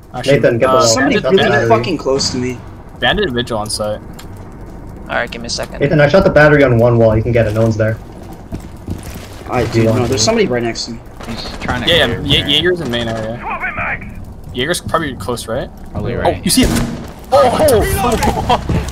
Actually, Nathan, get the wall. Somebody Bandit, really battery. fucking close to me. Bandit vigil on site. Alright, give me a second. Nathan, I shot the battery on one wall. You can get it. No one's there. I do. No, there's somebody right next to me. He's trying to Yeah, clear. Jaeger's in main area. Jaeger's probably close, right? Probably right. Oh, you see him! Oh!